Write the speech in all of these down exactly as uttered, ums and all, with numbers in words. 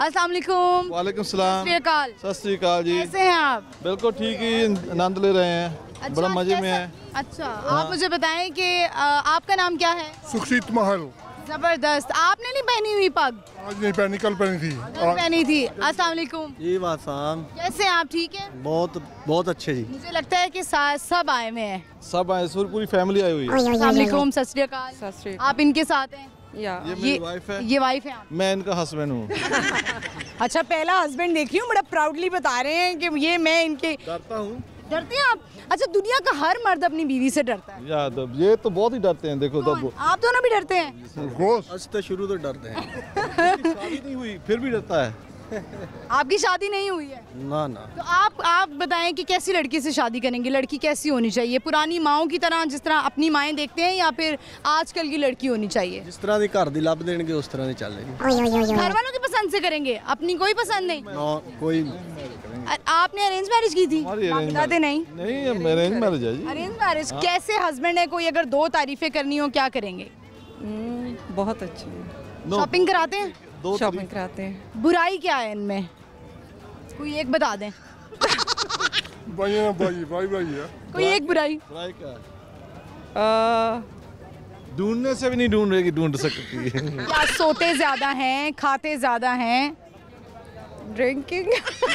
अस्सलाम वालेकुम। वालेकुम सलाम। सत श्री अकाल जी। कैसे हैं आप? बिल्कुल ठीक ही, आनंद ले रहे हैं। अच्छा, बड़ा मजे में है। अच्छा, आप मुझे बताएं कि आपका नाम क्या है? सुखजीत महल। जबरदस्त। आपने नहीं पहनी हुई पग? आज नहीं पहनी, कल पहनी थी। कल पहनी थी। अस्सलाम वालेकुम। जी वालेकुम। कैसे हैं आप? ठीक है, बहुत बहुत अच्छे जी। मुझे लगता है कि सब आए हुए हैं। सब आए, पूरी फैमिली आई हुई है। अस्सलाम वालेकुम। सत श्री अकाल। आप इनके साथ हैं? या ये मेरी वाइफ है। ये वाइफ है आप? मैं इनका हस्बैंड हूँ। अच्छा, पहला हस्बैंड देख रही हूँ, बड़ा प्राउडली बता रहे हैं कि ये मैं इनके। डरता हूँ। डरते हैं आप? अच्छा, दुनिया का हर मर्द अपनी बीवी से डरता है। याद, ये तो बहुत ही डरते हैं। देखो तब आप दोनों भी डरते हैं? आज तो शुरू तो डरते हैं। शादी नहीं हुई फिर भी डरता है। आपकी शादी नहीं हुई है? ना ना। तो आप आप बताएं कि कैसी लड़की से शादी करेंगे? लड़की कैसी होनी चाहिए? पुरानी माओं की तरह, जिस तरह अपनी माएं देखते हैं, या फिर आजकल की लड़की होनी चाहिए? जिस तरह की घर दी लब देंगे उस तरह की चलेगी। घर वालों की पसंद से करेंगे, अपनी कोई पसंद नहीं? ना कोई। आपने अरेंज मैरिज की थी? बताते नहीं नहीं, अरेंज मैरिज है जी। Arrange marriage. कैसे हस्बैंड है? कोई अगर दो तारीफें करनी हो क्या करेंगे? बहुत अच्छे हैं। शॉपिंग कराते हैं? दो शॉपिंग कराते हैं। बुराई क्या है इनमें? कोई एक बता दें। भाई है, भाई भाई भाई है। कोई एक बुराई। बुराई क्या? आ, ढूंढने से भी नहीं ढूंढ रही कि ढूंढ सकती है। क्या सोते ज्यादा हैं, खाते ज्यादा हैं? ड्रिंकिंग।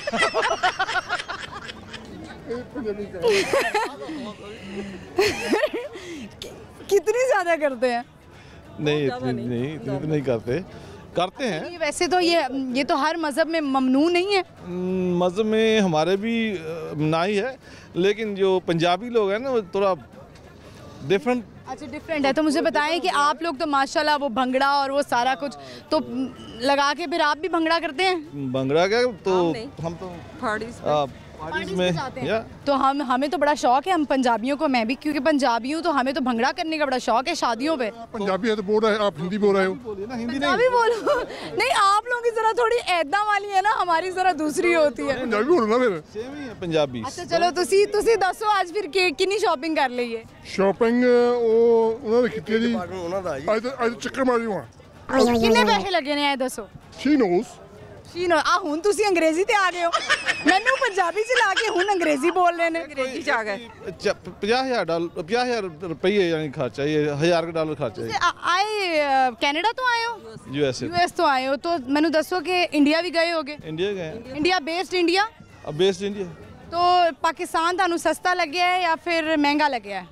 कितनी ज्यादा करते हैं? नहीं इतनी नहीं, इतनी नहीं करते करते हैं। ये वैसे तो ये ये तो हर मजहब में ममनू नहीं है। मज़हब में हमारे भी मनाही है, लेकिन जो पंजाबी लोग हैं ना वो थोड़ा डिफरेंट। अच्छा, डिफरेंट है। तो मुझे बताएं कि आप लोग तो माशाल्लाह वो भंगड़ा और वो सारा कुछ तो लगा के फिर आप भी भंगड़ा करते हैं? भंगड़ा क्या, तो हम तो पार्टीज में जाते हैं। या? तो हम हमें तो बड़ा शौक है, हम पंजाबियों को, मैं भी क्योंकि पंजाबी हूँ, तो हमें तो भंगड़ा करने का बड़ा शौक है शादियों पे। पंजाबी है तो बोल रहे हैं, आप हिंदी बोल रहे हो। ना हिंदी पंजाबी बोलो। नहीं, आप लोगों की जरा थोड़ी ऐदा वाली है ना, हमारी जरा दूसरी होती है। पंजाबी बोलो ना फिर। सेम ही है पंजाबी। अच्छा चलो, तुसी तुसी दसो आज फिर कि कितनी शॉपिंग कर ली है? शॉपिंग ਉਹ ਉਹਨਾਂ ਨੇ ਕੀਤੀ ਜੀ। ਉਹਨਾਂ ਦਾ ਜੀ। ਅੱਜ ਅੱਜ ਚੱਕਰ ਮਾਰੀ ਹਾਂ। कितने पैसे लगे ने? दसो। She knows। शी नो आ हुन तुसी अंग्रेजी ते आ गए हो। मैनू पंजाबी च ला के हुन अंग्रेजी बोल रहे ने। अंग्रेजी च आ गए। ਪੰਜਾਹ ਹਜ਼ਾਰ ਡਾਲਰ ਪੰਜਾਹ ਹਜ਼ਾਰ रुपये यानी खर्चा, ये हज़ार का डॉलर खर्चा है। आए कनाडा तो आए हो? यूएस यूएस तो आए हो, तो मैनू दसो कि इंडिया भी गए होगे? इंडिया गए। India based India? अब बेस्ड इंडिया। तो पाकिस्तान ਤੁਹਾਨੂੰ सस्ता लगे है या फिर महंगा लगे है?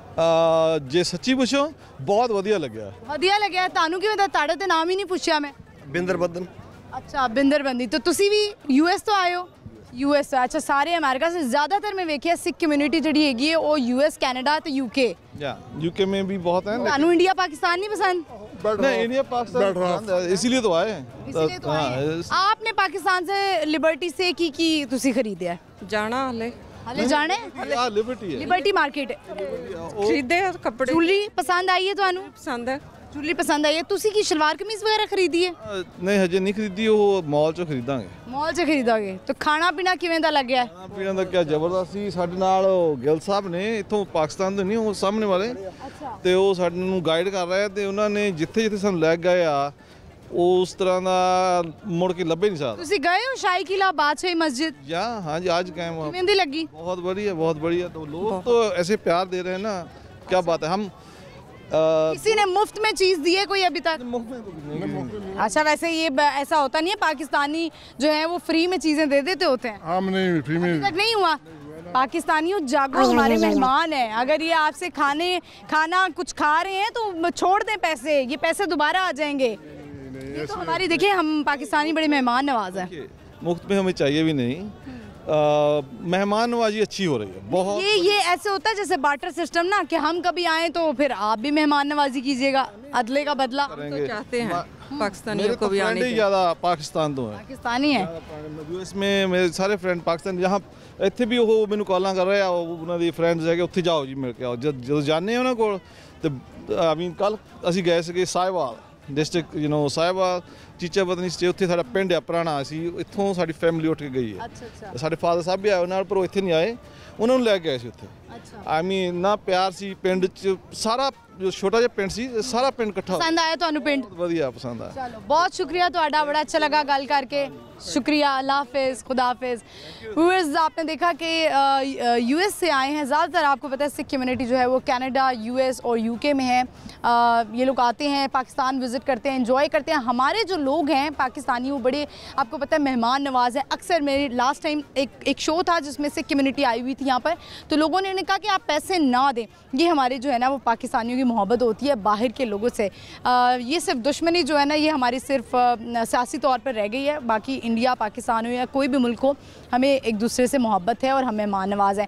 ਜੇ ਸੱਚੀ ਪੁੱਛੋ ਬਹੁਤ ਵਧੀਆ ਲੱਗਿਆ। ਵਧੀਆ ਲੱਗਿਆ ਤੁਹਾਨੂੰ? ਕਿਵੇਂ ਦਾ? ਤੁਹਾਡਾ ਤੇ ਨਾਮ ਹੀ ਨਹੀਂ ਪੁੱਛਿਆ ਮੈਂ। ਬਿੰਦਰ ਬੱਦਨ। अच्छा, बिंदर बंदी। तो तुसी भी यूएस तो आए हो? यूएस। अच्छा, सारे अमेरिका से ज़्यादातर मैं वेखिया सिख कम्युनिटी जिहड़ी हैगी है वो यूएस, कनाडा ते यूके। या यूके में भी बहुत हैं। ਤੁਹਾਨੂੰ इंडिया पाकिस्तान नहीं पसंद? नहीं, इंडिया पाकिस्तान पसंद है, इसीलिए तो आए हैं। इसीलिए तो आए हैं। आपने पाकिस्तान से लिबर्टी से की की तुसी खरीदे? जाना हले हले जाने? हाँ, लिबर्टी है। Liberty market. खरीदे कपड़े। ज्वेलरी पसंद आई है ਤੁਹਾਨੂੰ? पसंद है। ज्वेलरी पसंद आई है। तुसी की शलवार कमीज वगैरह खरीदी है? नहीं हजे नहीं खरीदी, वो मॉल चों खरीदांगे। मॉल से खरीदोगे। तो खाना पीना किवें दा लग्या? खाना पीना ਦਾ ਕਿਆ ਜ਼ਬਰਦਸਤ ਸੀ। ਸਾਡੇ ਨਾਲ ਗਿੱਲ ਸਾਹਿਬ ਨੇ, ਇੱਥੋਂ ਪਾਕਿਸਤਾਨ ਤੋਂ ਨਹੀਂ, ਉਹ ਸਾਹਮਣੇ ਵਾਲੇ, ਤੇ ਉਹ ਸਾਨੂੰ ਗਾਈਡ ਕਰ ਰਹੇ ਤੇ ਉਹਨਾਂ ਨੇ ਜਿੱਥੇ ਜਿੱਥੇ ਸਾਨੂੰ ਲੈ ਗਏ ਆ ਉਸ ਤਰ੍ਹਾਂ ਦਾ ਮੁੜ ਕੇ ਲੱਭੇ ਨਹੀਂ ਸਕਦਾ। ਤੁਸੀਂ ਗਏ ਹੋ शाही किला, बादशाही मस्जिद? या हाँ जी, आज गए वहाँ। किवें दी लगी? बहुत बढ़िया, बहुत बढ़िया। तो लोग तो ऐसे प्यार दे रहे हैं ना, क्या बात है। हम किसी ने मुफ्त में चीज दी है कोई अभी तक? मुफ्त में तो नहीं। अच्छा, वैसे ये ऐसा होता नहीं है, पाकिस्तानी जो है वो फ्री में चीजें दे देते होते हैं? हम नहीं, फ्री में अभी तक नहीं हुआ। पाकिस्तानियों जागो, हमारे मेहमान हैं। अगर ये आपसे खाने खाना कुछ खा रहे हैं तो छोड़ दें पैसे, ये पैसे दोबारा आ जाएंगे। ये तो हमारी, देखिए हम पाकिस्तानी बड़े मेहमान नवाज हैं। मुफ्त में हमें चाहिए भी नहीं। मेहमान नवाजी अच्छी हो रही है बहुत। ये ये ऐसे होता है जैसे बार्टर सिस्टम ना, कि हम कभी आए तो फिर आप भी मेहमान नवाजी कीजिएगा, अदले का बदला। तो चाहते हैं पाकिस्तानियों को भी आने के। ज़्यादा पाकिस्तान तो है, पाकिस्तानी है। यूएस में मेरे सारे फ्रेंड पाकिस्तान, यहाँ ਇੱਥੇ ਵੀ ਉਹ ਮੈਨੂੰ ਕਾਲਾਂ ਕਰ ਰਹੇ ਆ, ਉਹਨਾਂ ਦੀ ਫਰੈਂਡਸ ਹੈਗੇ, ਉੱਥੇ ਜਾਓ ਜੀ ਮਿਲ ਕੇ ਆਓ। ਜਦ ਜਦੋਂ ਜਾਂਦੇ ਉਹਨਾਂ ਕੋਲ ਤੇ ਆਈ ਮੀਨ ਕੱਲ ਅਸੀਂ ਗਏ ਸੀਗੇ Sahiwal district, you know Sahiwal चीचा पता नहीं ਉੱਥੇ ਸਾਡਾ ਪਿੰਡ ਆ ਪੁਰਾਣਾ, ਅਸੀਂ ਇੱਥੋਂ ਸਾਡੀ ਫੈਮਿਲੀ ਉੱਠ ਕੇ ਗਈ ਹੈ। ਅੱਛਾ ਅੱਛਾ। ਸਾਡੇ ਫਾਦਰ ਸਾਹਿਬ ਵੀ ਆਏ ਨਾਲ, ਪਰ ਉਹ ਇੱਥੇ ਨਹੀਂ ਆਏ, ਉਹਨਾਂ ਨੂੰ ਲੈ ਕੇ ਆਏ ਸੀ ਉੱਥੇ। ਅੱਛਾ। ਆਈ ਮੀਨ ਨਾ ਪਿਆਰ ਸੀ ਪਿੰਡ 'ਚ, ਸਾਰਾ ਜੋ ਛੋਟਾ ਜਿਹਾ ਪਿੰਡ ਸੀ ਇਹ ਸਾਰਾ ਪਿੰਡ ਇਕੱਠਾ ਹੋ ਗਿਆ। पसंद आया ਤੁਹਾਨੂੰ ਪਿੰਡ? ਬਹੁਤ ਵਧੀਆ ਪਸੰਦ ਆਇਆ। चलो बहुत शुक्रिया ਤੁਹਾਡਾ, बड़ा अच्छा लगा गल करके। शुक्रिया, अल्लाह हाफिज़, खुदा हाफिज़। व्यूअर्स, आपने देखा कि यूएस से आए हैं। ज़्यादातर आपको पता है सिख कम्युनिटी जो है वो कनाडा, यूएस और यूके में है। आ, ये लोग आते हैं, पाकिस्तान विज़िट करते हैं, एंजॉय करते हैं। हमारे जो लोग हैं पाकिस्तानी वो बड़े, आपको पता है, मेहमान नवाज है। अक्सर मेरे लास्ट टाइम एक एक शो था जिसमें सिख कम्युनिटी आई हुई थी यहाँ पर, तो लोगों ने कहा कि आप पैसे ना दें। ये हमारे जो है ना वो पाकिस्तानियों की मोहब्बत होती है बाहर के लोगों से। आ, ये सिर्फ दुश्मनी जो है ना ये हमारी सिर्फ सियासी तौर पर रह गई है। बाकी इंडिया, पाकिस्तान हो या कोई भी मुल्क हो, हमें एक दूसरे से मोहब्बत है और हम मेहमान नवाज हैं।